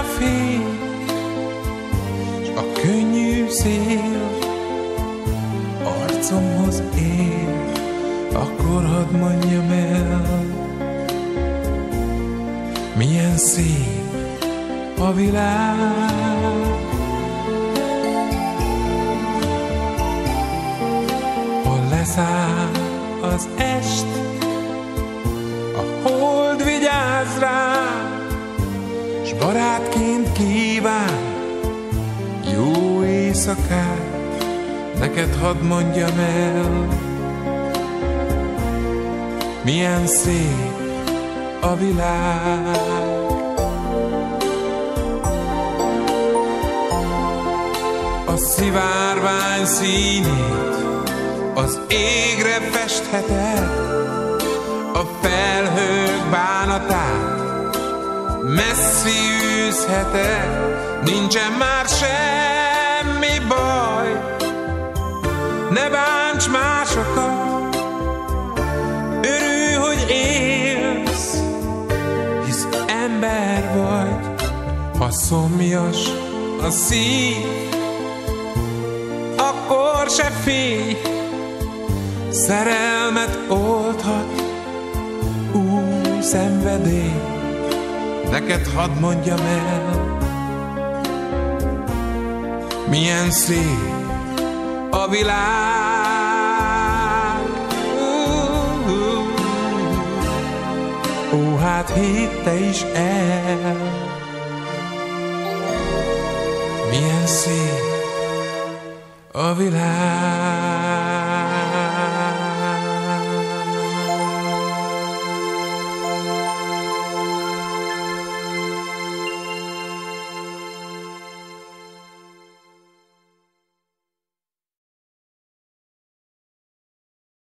a fény, s a könnyű szél arcomhoz ér, akkor hadd mondjam el, milyen szép a világ. Hol leszáll az est, a hold vigyáz rám, s barátként kíván jó éjszakát, neked hadd mondjam el, milyen szép a világ. A szivárvány színét az égre festheted, a felhők bánatát messzi űzheted, nincsen már semmi baj, ne bánts másokat, örülj, hogy élsz, hisz ember vagy. Ha szomjas a szív, akkor se félj, szerelmet oldhat új szenvedély, neked hadd mondjam el, milyen szép a világ. Ó, hát hidd te is el, milyen szép a világ.